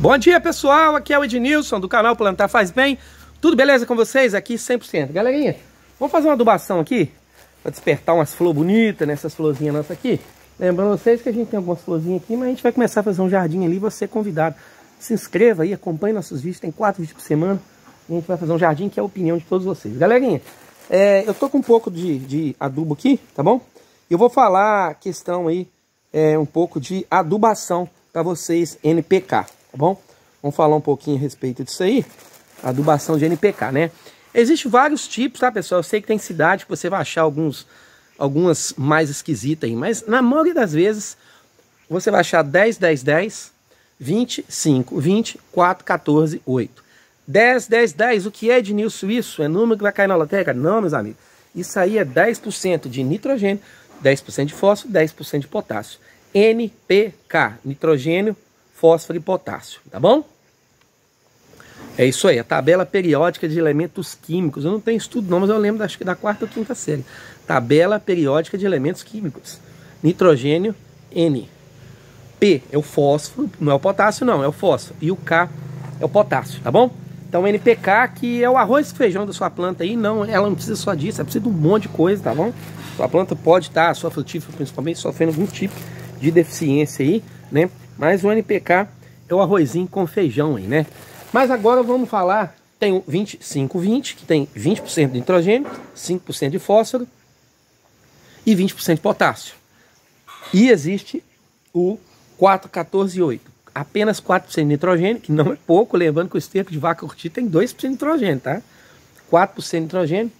Bom dia, pessoal, aqui é o Ednilson do canal Plantar Faz Bem. Tudo beleza com vocês? Aqui 100%. Galerinha, vamos fazer uma adubação aqui para despertar umas flores bonitas nessas florzinhas nossas aqui. Lembrando vocês que a gente tem algumas florzinhas aqui, mas a gente vai começar a fazer um jardim ali. Você é convidado. Se inscreva aí, acompanhe nossos vídeos, tem 4 vídeos por semana. A gente vai fazer um jardim que é a opinião de todos vocês. Galerinha, eu tô com um pouco de adubo aqui, tá bom? Eu vou falar a questão aí, um pouco de adubação para vocês NPK, tá bom? Vamos falar um pouquinho a respeito disso aí, adubação de NPK, né? Existem vários tipos, tá, pessoal? Eu sei que tem cidade que você vai achar algumas mais esquisitas aí, mas na maioria das vezes você vai achar 10, 10, 10, 20, 5, 20, 4, 14, 8. 10, 10, 10, o que é Ednilson isso? É número que vai cair na lotérica? Não, meus amigos. Isso aí é 10% de nitrogênio, 10% de fósforo, 10% de potássio. NPK, nitrogênio, fósforo e potássio, tá bom? É isso aí, a tabela periódica de elementos químicos. Eu não tenho estudo não, mas eu lembro acho que da 4ª ou 5ª série. Tabela periódica de elementos químicos. Nitrogênio, N. P é o fósforo, não é o potássio não, é o fósforo. E o K é o potássio, tá bom? Então NPK, que é o arroz e feijão da sua planta aí, não, ela não precisa só disso, ela precisa de um monte de coisa, tá bom? Sua planta pode estar, a sua frutífera principalmente, sofrendo algum tipo de deficiência aí, né? Mas o NPK é o arrozinho com feijão aí, né? Mas agora vamos falar, tem o 25-20, que tem 20% de nitrogênio, 5% de fósforo e 20% de potássio. E existe o 4-14-8, apenas 4% de nitrogênio, que não é pouco, lembrando que o esterco de vaca curtida tem 2% de nitrogênio, tá? 4% de nitrogênio,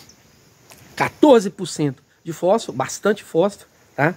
14% de fósforo, bastante fósforo, tá?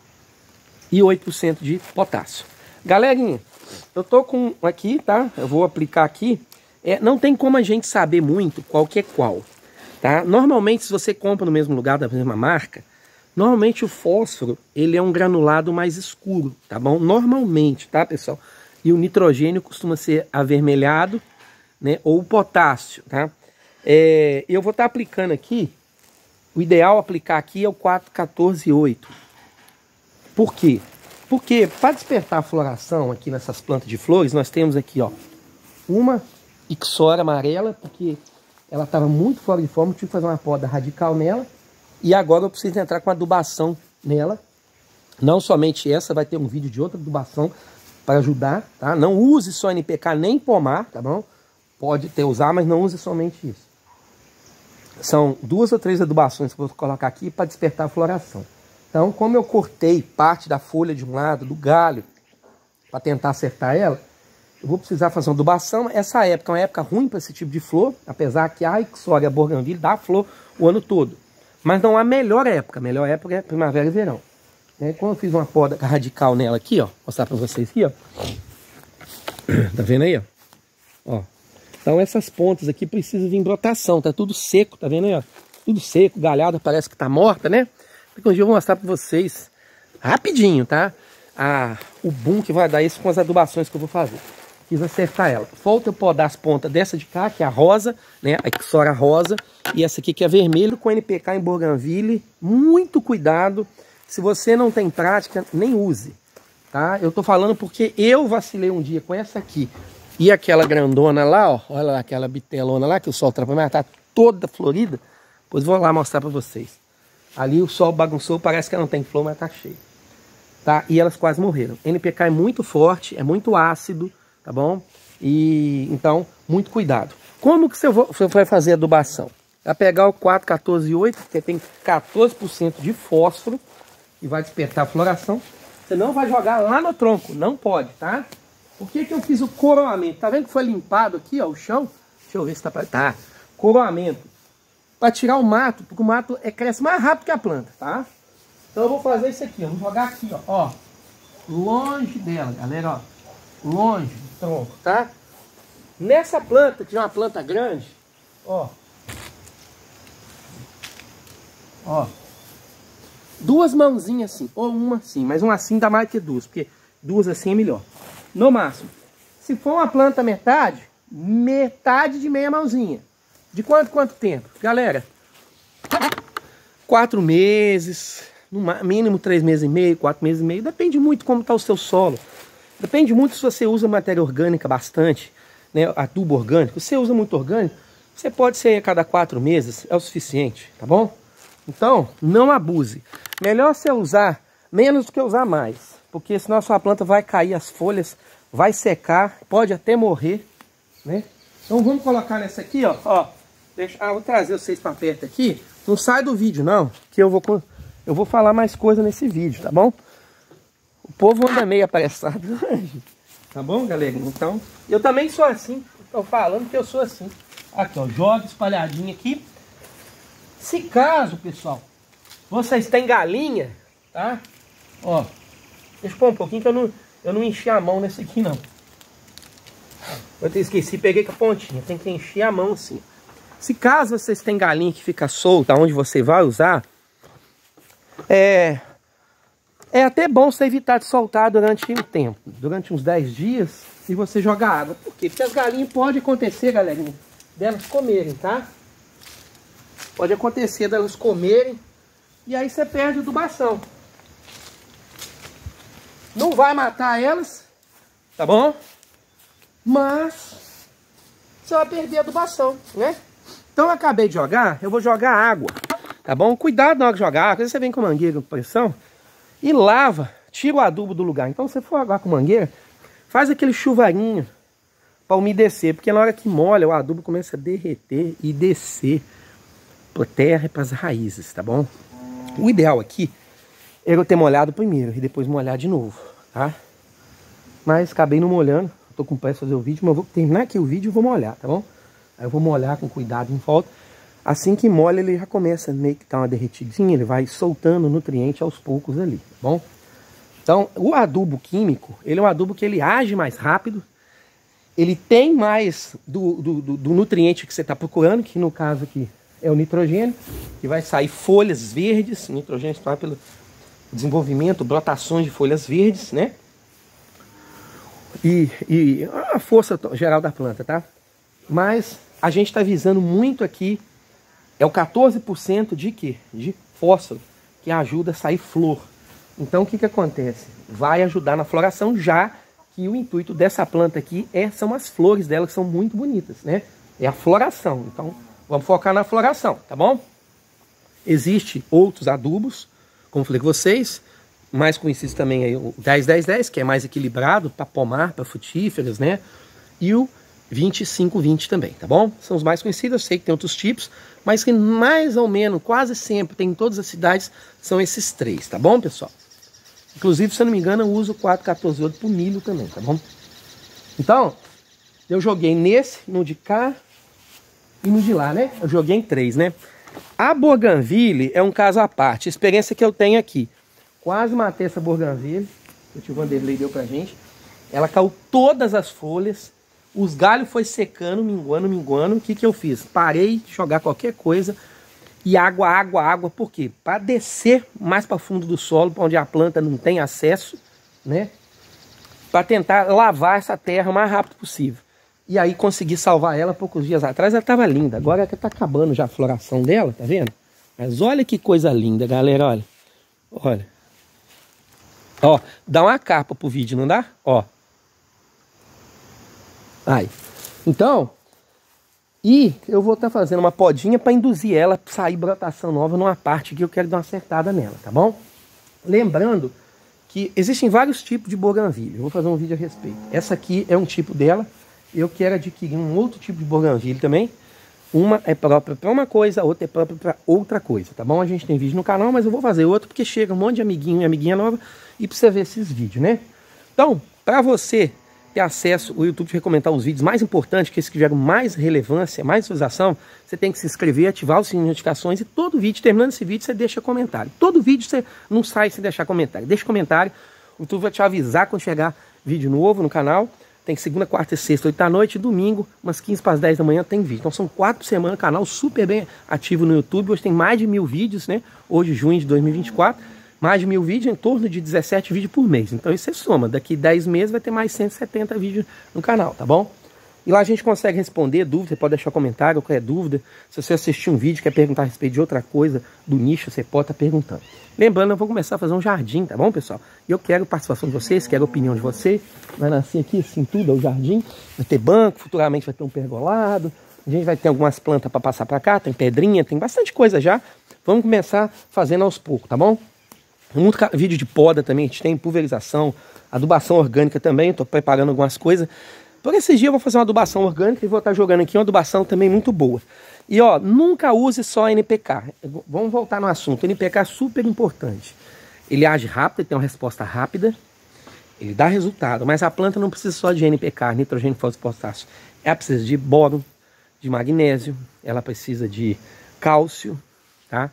E 8% de potássio. Galerinha, eu tô com aqui, tá? Eu vou aplicar aqui. Não tem como a gente saber muito qual que é qual, tá? Normalmente, se você compra no mesmo lugar da mesma marca, normalmente o fósforo, ele é um granulado mais escuro, tá bom? Normalmente, tá, pessoal? E o nitrogênio costuma ser avermelhado, né? Ou o potássio, tá? Eu vou estar aplicando aqui, o ideal aplicar aqui é o 4-14-8. Por quê? Porque para despertar a floração aqui nessas plantas de flores, nós temos aqui, ó, uma ixora amarela, porque ela estava muito fora de forma, eu tive que fazer uma poda radical nela, e agora eu preciso entrar com adubação nela. Não somente essa, vai ter um vídeo de outra adubação para ajudar, tá? Não use só NPK nem pomar, tá bom? Pode usar, mas não use somente isso. São 2 ou 3 adubações que eu vou colocar aqui para despertar a floração. Então, como eu cortei parte da folha de um lado, do galho, para tentar acertar ela, eu vou precisar fazer uma adubação. Essa época é uma época ruim para esse tipo de flor, apesar que a ixora e a bougainville dá flor o ano todo. Mas não há melhor época é primavera e verão. Quando eu fiz uma poda radical nela aqui, ó, vou mostrar para vocês aqui, ó. Tá vendo aí, ó? Então essas pontas aqui precisam vir em brotação, tá tudo seco, tá vendo aí, ó? Tudo seco, galhada, parece que tá morta, né? Porque um dia eu vou mostrar para vocês rapidinho, tá? O boom que vai dar isso com as adubações que eu vou fazer. Quis acertar ela. Falta eu podar as pontas dessa de cá, que é a rosa, né? A ixora rosa. E essa aqui que é vermelho com NPK em bougainville. Muito cuidado. Se você não tem prática, nem use, tá? Eu tô falando porque eu vacilei um dia com essa aqui. E aquela grandona lá, ó. Olha lá, aquela bitelona lá que o sol atrapalha, mas tá toda florida. Pois vou lá mostrar para vocês. Ali o sol bagunçou, parece que não tem flor, mas tá cheio. Tá? E elas quase morreram. NPK é muito forte, é muito ácido, tá bom? E então, muito cuidado. Como que você vai fazer a adubação? Vai pegar o 4-14-8, que tem 14% de fósforo, e vai despertar a floração. Você não vai jogar lá no tronco, não pode, tá? Por que eu fiz o coroamento? Tá vendo que foi limpado aqui, ó, o chão? Deixa eu ver se tá coroamento. Para tirar o mato, porque o mato cresce mais rápido que a planta, tá? Então eu vou fazer isso aqui, ó. Vou jogar aqui, ó, longe dela, galera, ó, longe do tronco, tá? Nessa planta, que é uma planta grande, ó, 2 mãozinhas assim, ou uma assim, mas uma assim dá mais que 2, porque 2 assim é melhor. No máximo, se for uma planta metade de meia mãozinha. De quanto tempo? Galera, 4 meses, no mínimo 3 meses e meio, 4 meses e meio, depende muito como está o seu solo. Depende muito se você usa matéria orgânica bastante, né, adubo orgânico. Se você usa muito orgânico, você pode ser a cada 4 meses, é o suficiente, tá bom? Então, não abuse. Melhor você usar menos do que usar mais, porque senão a sua planta vai cair as folhas, vai secar, pode até morrer, né? Então vamos colocar nessa aqui, ó. Vou trazer vocês para perto aqui. Não sai do vídeo não, que eu vou falar mais coisa nesse vídeo, tá bom? O povo anda meio apressado, tá bom, galera? Então, eu também sou assim, tô falando que eu sou assim. Aqui, ó, joga espalhadinho aqui. Se caso, pessoal, vocês têm galinha, tá? Ó, deixa eu pôr um pouquinho que eu não enchi a mão nesse aqui, não. Eu até esqueci, peguei com a pontinha. Tem que encher a mão assim. Se caso vocês têm galinha que fica solta, onde você vai usar, é até bom você evitar de soltar durante um tempo. Durante uns 10 dias, e você jogar água. Por quê? Porque as galinhas pode acontecer, galerinha, delas comerem, tá? Pode acontecer delas comerem. E aí você perde a adubação. Não vai matar elas, tá bom? Mas você vai perder a adubação, né? Então eu acabei de jogar, eu vou jogar água, tá bom? Cuidado na hora de jogar água, você vem com mangueira com pressão e lava, tira o adubo do lugar. Então se você for aguar com mangueira, faz aquele chuveirinho para umedecer, porque na hora que molha o adubo começa a derreter e descer para terra e para as raízes, tá bom? O ideal aqui é eu ter molhado primeiro e depois molhar de novo, tá? Mas acabei não molhando. Tô com pressa de fazer o vídeo, mas eu vou terminar aqui o vídeo e vou molhar, tá bom? Aí eu vou molhar com cuidado em volta. Assim que molha, ele já começa meio que tá uma derretidinha, ele vai soltando nutriente aos poucos ali, tá bom? Então, o adubo químico, ele é um adubo que ele age mais rápido, ele tem mais do nutriente que você está procurando, que no caso aqui é o nitrogênio, que vai sair folhas verdes, o nitrogênio está pelo desenvolvimento, brotações de folhas verdes, né? E a força geral da planta, tá? Mas a gente está visando muito aqui, é o 14% de quê? De fósforo, que ajuda a sair flor. Então o que que acontece? Vai ajudar na floração, já que o intuito dessa planta aqui são as flores dela, que são muito bonitas, né? É a floração. Então vamos focar na floração, tá bom? Existem outros adubos, como falei com vocês, mais conhecidos também aí o 10-10-10, que é mais equilibrado para pomar, para frutíferas, né? E o 25-20 também, tá bom? São os mais conhecidos, eu sei que tem outros tipos, mas que mais ou menos, quase sempre, tem em todas as cidades, são esses 3, tá bom, pessoal? Inclusive, se eu não me engano, eu uso o 4-14-8 pro milho também, tá bom? Então, eu joguei nesse, no de cá e no de lá, né? Eu joguei em 3, né? A Bougainville é um caso à parte, a experiência que eu tenho aqui. Quase matei essa Bougainville, que o tio Vanderlei deu pra gente. Ela caiu todas as folhas, os galhos foi secando, minguando. O que que eu fiz? Parei de jogar qualquer coisa e água. Por quê? Para descer mais para fundo do solo, para onde a planta não tem acesso, né? Para tentar lavar essa terra o mais rápido possível. E aí consegui salvar ela poucos dias atrás. Ela estava linda. Agora é que tá acabando já a floração dela, tá vendo? Mas olha que coisa linda, galera, olha. Olha. Ó, dá uma capa pro vídeo, não dá? Ó. Aí. Então, e eu vou estar fazendo uma podinha para induzir ela a sair brotação nova numa parte que eu quero dar uma acertada nela, tá bom? Lembrando que existem vários tipos de Bougainville. Eu vou fazer um vídeo a respeito. Essa aqui é um tipo dela. Eu quero adquirir um outro tipo de Bougainville também. Uma é própria para uma coisa, a outra é própria para outra coisa, tá bom? A gente tem vídeo no canal, mas eu vou fazer outro porque chega um monte de amiguinho e amiguinha nova e para você ver esses vídeos, né? Então, para você ter acesso, o YouTube te recomendar os vídeos mais importantes, que esses que geram mais relevância, mais visualização, você tem que se inscrever, ativar o sininho de notificações e todo vídeo, terminando esse vídeo, você deixa comentário. Todo vídeo você não sai sem deixar comentário. Deixa comentário, o YouTube vai te avisar quando chegar vídeo novo no canal. Tem segunda, quarta e sexta, 8 da noite, domingo, umas 15 para as 10 da manhã tem vídeo. Então são 4 semanas, canal super bem ativo no YouTube. Hoje tem mais de 1000 vídeos, né? Hoje, junho de 2024, mais de 1000 vídeos, em torno de 17 vídeos por mês. Então isso é soma, daqui 10 meses vai ter mais 170 vídeos no canal, tá bom? E lá a gente consegue responder dúvida, você pode deixar comentário, qualquer dúvida. Se você assistir um vídeo, quer perguntar a respeito de outra coisa do nicho, você pode estar perguntando. Lembrando, eu vou começar a fazer um jardim, tá bom, pessoal? E eu quero a participação de vocês, quero a opinião de vocês. Vai nascer aqui assim tudo, é o jardim. Vai ter banco, futuramente vai ter um pergolado. A gente vai ter algumas plantas para passar para cá, tem pedrinha, tem bastante coisa já. Vamos começar fazendo aos poucos, tá bom? Muito vídeo de poda também, a gente tem pulverização, adubação orgânica também, estou preparando algumas coisas. Por esses dias eu vou fazer uma adubação orgânica e vou estar jogando aqui uma adubação também muito boa. E ó, nunca use só NPK. Vamos voltar no assunto. NPK é super importante. Ele age rápido, ele tem uma resposta rápida, ele dá resultado, mas a planta não precisa só de NPK, nitrogênio, fósforo, potássio. Ela precisa de boro, de magnésio, ela precisa de cálcio, tá?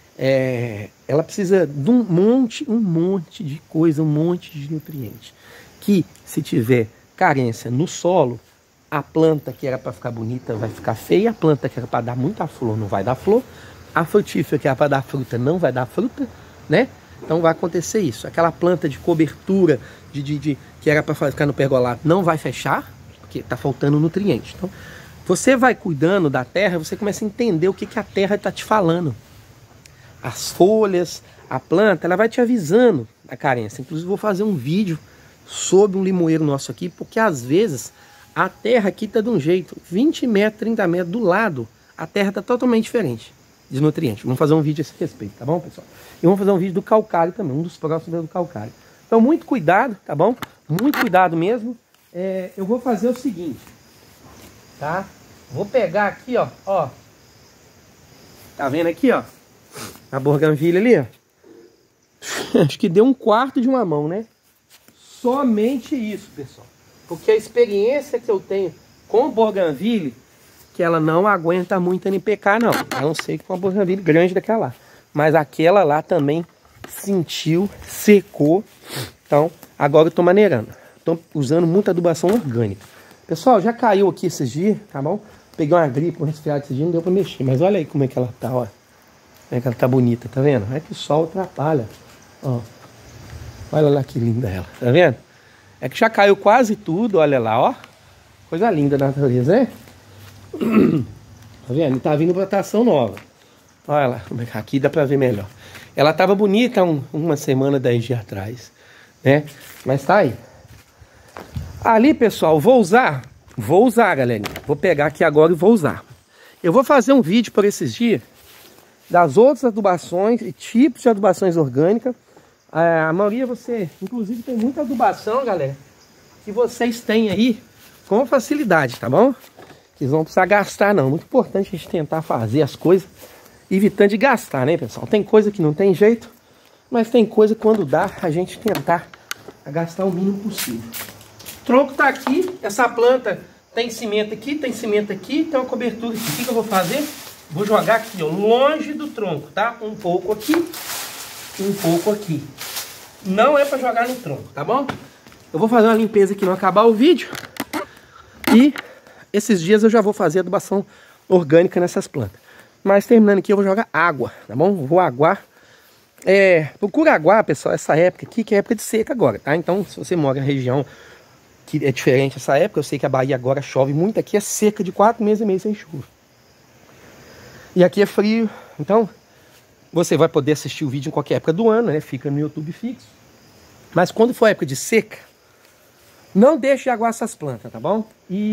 Ela precisa de um monte de coisa, um monte de nutrientes. Que se tiver carência no solo, a planta que era para ficar bonita vai ficar feia, a planta que era para dar muita flor não vai dar flor, a frutífera que era para dar fruta não vai dar fruta, né? Então vai acontecer isso. Aquela planta de cobertura que era para ficar no pergolado não vai fechar, porque está faltando nutriente. Então você vai cuidando da terra, você começa a entender o que a terra está te falando. As folhas, a planta, ela vai te avisando a carência. Inclusive vou fazer um vídeo sobre um limoeiro nosso aqui, porque às vezes a terra aqui está de um jeito, 20 metros, 30 metros do lado, a terra está totalmente diferente de nutrientes. Vamos fazer um vídeo a esse respeito, tá bom, pessoal? E vamos fazer um vídeo do calcário também, um dos próximos é do calcário. Então muito cuidado, tá bom? Muito cuidado mesmo. Eu vou fazer o seguinte, tá? Vou pegar aqui, ó. Tá vendo aqui, ó? A bougainville ali, ó. Acho que deu um quarto de uma mão, né? Somente isso, pessoal. Porque a experiência que eu tenho com bougainville, que ela não aguenta muito NPK, não. A não ser que uma bougainville grande daquela lá. Mas aquela lá também sentiu, secou. Então, agora eu tô maneirando. Tô usando muita adubação orgânica. Pessoal, já caiu aqui esses dias, tá bom? Peguei uma gripe, um resfriado esses dias, não deu pra mexer. Mas olha aí como é que ela tá, ó. Como é que ela tá bonita, tá vendo? É que o sol atrapalha, ó. Olha lá que linda ela, tá vendo? É que já caiu quase tudo, olha lá, ó. Coisa linda da natureza, né? Tá vendo? E tá vindo brotação nova. Olha lá, aqui dá pra ver melhor. Ela tava bonita uma semana, 10 dias atrás, né? Mas tá aí. Ali, pessoal, vou usar, galerinha. Vou pegar aqui agora e vou usar. Eu vou fazer um vídeo por esses dias das outras adubações e tipos de adubações orgânicas. A maioria inclusive tem muita adubação, galera, que vocês têm aí com facilidade, tá bom? Que eles não precisam gastar não. Muito importante a gente tentar fazer as coisas evitando de gastar, né, pessoal? Tem coisa que não tem jeito, mas tem coisa que quando dá a gente tentar gastar o mínimo possível. O tronco tá aqui, essa planta tem cimento aqui, tem uma cobertura aqui. O que eu vou fazer? Vou jogar aqui, ó, longe do tronco, tá? Um pouco aqui, um pouco aqui. Não é para jogar no tronco, tá bom? Eu vou fazer uma limpeza aqui no acabar o vídeo. E esses dias eu já vou fazer adubação orgânica nessas plantas. Mas terminando aqui eu vou jogar água, tá bom? Vou aguar. Procura aguar, pessoal, essa época aqui, que é época de seca agora, tá? Então, se você mora em região que é diferente essa época, eu sei que a Bahia agora chove muito, aqui é seca de 4 meses e meio sem chuva. E aqui é frio, então você vai poder assistir o vídeo em qualquer época do ano, né? Fica no YouTube fixo. Mas quando for época de seca, não deixe de aguar essas plantas, tá bom?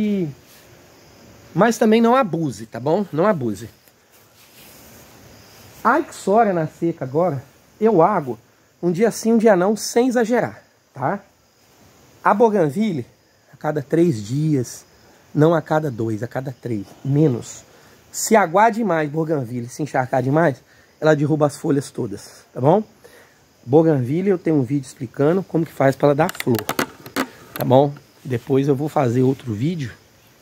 Mas também não abuse, tá bom? Não abuse. A Ixoria na seca agora, eu aguo um dia sim, um dia não, sem exagerar, tá? A bougainville, a cada 3 dias, não a cada 2, a cada 3, menos. Se aguar demais bougainville, se encharcar demais, ela derruba as folhas todas, tá bom? Bougainville eu tenho um vídeo explicando como que faz para ela dar flor, tá bom? Depois eu vou fazer outro vídeo.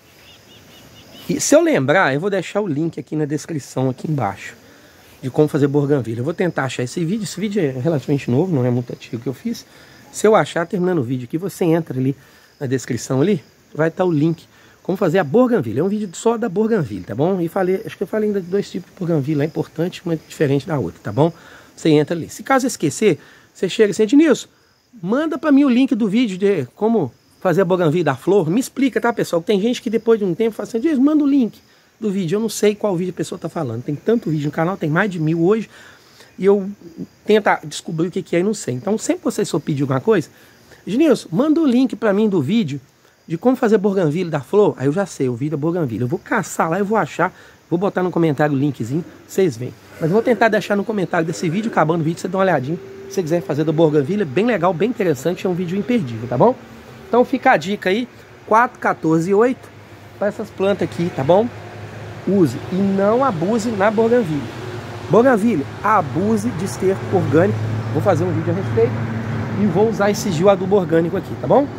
E se eu lembrar, eu vou deixar o link aqui na descrição, aqui embaixo, de como fazer bougainville. Eu vou tentar achar esse vídeo é relativamente novo, não é muito antigo que eu fiz. Se eu achar, terminando o vídeo aqui, você entra ali na descrição ali, vai estar o link como fazer a bougainville. É um vídeo só da bougainville, tá bom? E acho que eu falei ainda de 2 tipos de bougainville, é importante, uma diferente da outra, tá bom? Você entra ali. Se caso esquecer, você chega assim, Ednilson, manda para mim o link do vídeo de como fazer a bougainville da flor, me explica, tá, pessoal? Tem gente que depois de um tempo fala assim, Dias, manda o link do vídeo. Eu não sei qual vídeo a pessoa tá falando. Tem tanto vídeo no canal, tem mais de 1000 hoje. E eu tento descobrir o que é e não sei. Então, sempre vocês for pedir alguma coisa, Genilson, manda o link pra mim do vídeo de como fazer bougainville da flor. Aí eu já sei, o vídeo é bougainville. Eu vou caçar lá, eu vou achar, vou botar no comentário o linkzinho, vocês veem. Mas eu vou tentar deixar no comentário desse vídeo, acabando o vídeo, você dá uma olhadinha. Se você quiser fazer da bougainville, é bem legal, bem interessante, é um vídeo imperdível, tá bom? Então fica a dica aí, 4, 14 e 8, para essas plantas aqui, tá bom? Use e não abuse na bougainville. Bougainville, abuse de esterco orgânico. Vou fazer um vídeo a respeito e vou usar esse gel adubo orgânico aqui, tá bom?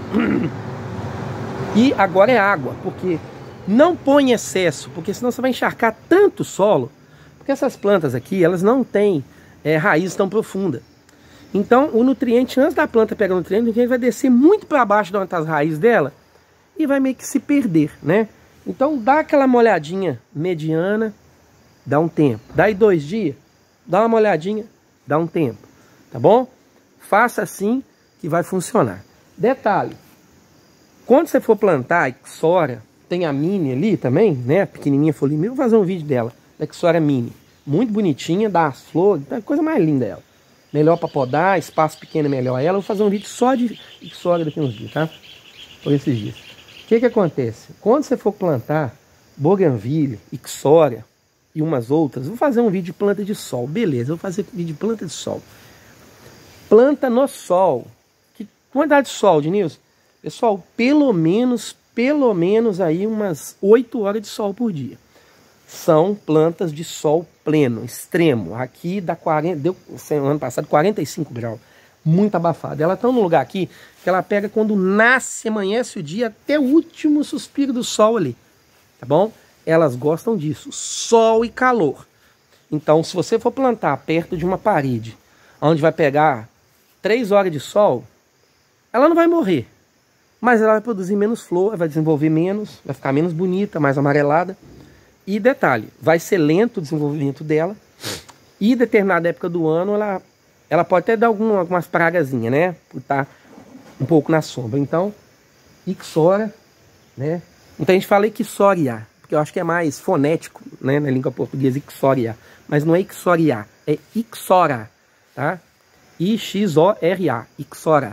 E agora é água, porque não põe excesso, porque senão você vai encharcar tanto o solo, porque essas plantas aqui, elas não têm raiz tão profunda. Então o nutriente, antes da planta pegar o nutriente vai descer muito para baixo das raízes dela e vai meio que se perder, né? Então dá aquela molhadinha mediana, dá um tempo. Daí 2 dias, dá uma molhadinha, dá um tempo, tá bom? Faça assim que vai funcionar. Detalhe, quando você for plantar a Ixora, tem a mini ali também, né? Pequenininha folhinha, eu vou fazer um vídeo dela, da Ixora mini. Muito bonitinha, dá as flores, é a coisa mais linda ela. Melhor para podar, espaço pequeno é melhor ela. Eu vou fazer um vídeo só de Ixora daqui uns dias, tá? Por esses dias. O que acontece? Quando você for plantar bougainville, Ixora e umas outras, vou fazer um vídeo de planta de sol. Beleza, eu vou fazer vídeo de planta de sol. Planta no sol. Que quantidade de sol, Denilson? Pessoal, pelo menos aí umas 8 horas de sol por dia. São plantas de sol pleno, extremo. Aqui dá 40, deu ano passado 45 graus. Muito abafado. Ela está num lugar aqui que ela pega quando nasce, amanhece o dia, até o último suspiro do sol ali. Tá bom? Elas gostam disso. Sol e calor. Então, se você for plantar perto de uma parede, onde vai pegar 3 horas de sol, ela não vai morrer. Mas ela vai produzir menos flor, vai desenvolver menos, vai ficar menos bonita, mais amarelada. E detalhe, vai ser lento o desenvolvimento dela. E em determinada época do ano, ela pode até dar algumas pragazinhas, né? Por estar um pouco na sombra. Então, Ixora, né? Então a gente fala Ixoria, porque eu acho que é mais fonético, né? Na língua portuguesa, Ixoria. Mas não é Ixoria, é Ixora, tá? I-X-O-R-A, Ixora.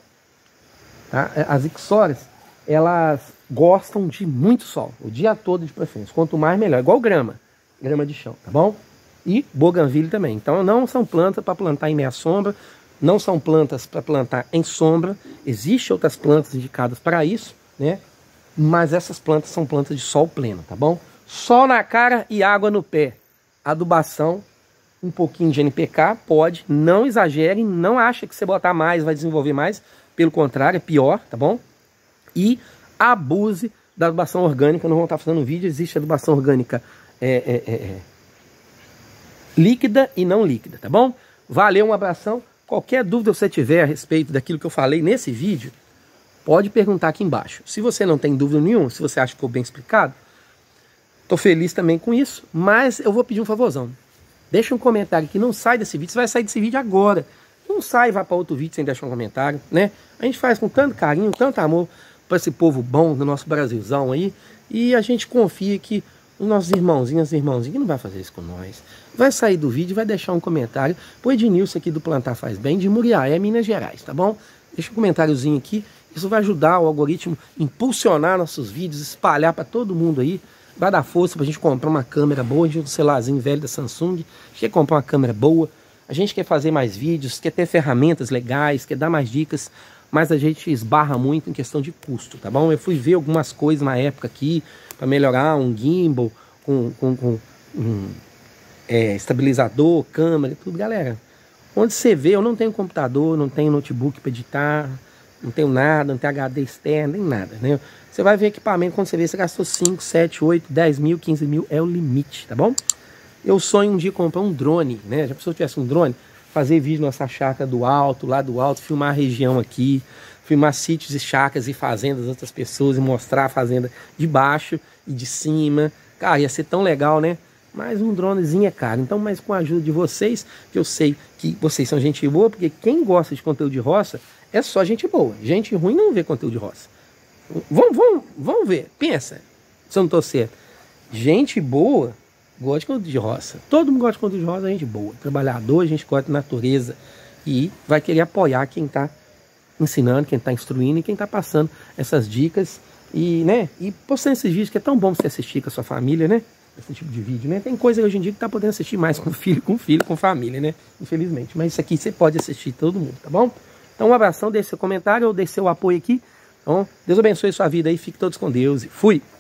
Tá? As Ixoras, elas gostam de muito sol, o dia todo de preferência. Quanto mais, melhor. Igual grama de chão, tá bom? E bougainville também. Então não são plantas para plantar em meia sombra, não são plantas para plantar em sombra. Existem outras plantas indicadas para isso, né? Mas essas plantas são plantas de sol pleno, tá bom? Sol na cara e água no pé. Adubação, um pouquinho de NPK, pode. Não exagere, não acha que você botar mais vai desenvolver mais. Pelo contrário, é pior, tá bom? E abuse da adubação orgânica. Não vou estar fazendo um vídeo, existe adubação orgânica líquida e não líquida, tá bom? Valeu, um abração. Qualquer dúvida que você tiver a respeito daquilo que eu falei nesse vídeo, pode perguntar aqui embaixo. Se você não tem dúvida nenhuma, se você acha que ficou bem explicado, tô feliz também com isso, mas eu vou pedir um favorzão. Deixa um comentário que não sai desse vídeo, você vai sair desse vídeo agora. Não sai e vai para outro vídeo sem deixar um comentário, né? A gente faz com tanto carinho, tanto amor para esse povo bom do nosso Brasilzão aí. E a gente confia que os nossos irmãozinhos não vai fazer isso com nós. Vai sair do vídeo, vai deixar um comentário. Pro Ednilson aqui do Plantar Faz Bem, de Muriaé, Minas Gerais, tá bom? Deixa um comentáriozinho aqui. Isso vai ajudar o algoritmo a impulsionar nossos vídeos, espalhar para todo mundo aí. Vai dar força pra gente comprar uma câmera boa. A gente tem um celularzinho velho da Samsung. A gente quer comprar uma câmera boa. A gente quer fazer mais vídeos, quer ter ferramentas legais, quer dar mais dicas, mas a gente esbarra muito em questão de custo, tá bom? Eu fui ver algumas coisas na época aqui para melhorar um gimbal com estabilizador, câmera, tudo. Galera, onde você vê, eu não tenho computador, não tenho notebook para editar, não tenho nada, não tenho HD externo, nem nada, né? Você vai ver equipamento, quando você vê, você gastou 5, 7, 8, 10 mil, 15 mil, é o limite, tá bom? Eu sonho um dia comprar um drone, né? Já pensou se eu tivesse um drone? Fazer vídeo nessa chácara do alto, lá do alto, filmar a região aqui, filmar sítios e chácaras e fazendas das outras pessoas e mostrar a fazenda de baixo e de cima. Cara, ia ser tão legal, né? Mas um dronezinho é caro. Então, mas com a ajuda de vocês, que eu sei que vocês são gente boa, porque quem gosta de conteúdo de roça é só gente boa. Gente ruim não vê conteúdo de roça. Vamos ver. Pensa, se eu não tô certo. Gente boa gosta de condutor de roça. Todo mundo gosta de condutor de roça, gente boa. Trabalhador, gente gosta de natureza. E vai querer apoiar quem tá ensinando, quem tá instruindo e quem tá passando essas dicas. E, né? E postando esses vídeos que é tão bom você assistir com a sua família, né? Esse tipo de vídeo, né? Tem coisa hoje em dia que tá podendo assistir mais com filho, com família, né? Infelizmente. Mas isso aqui você pode assistir todo mundo, tá bom? Então um abração, deixe seu comentário ou deixe seu apoio aqui. Então, Deus abençoe sua vida aí, fique todos com Deus e fui!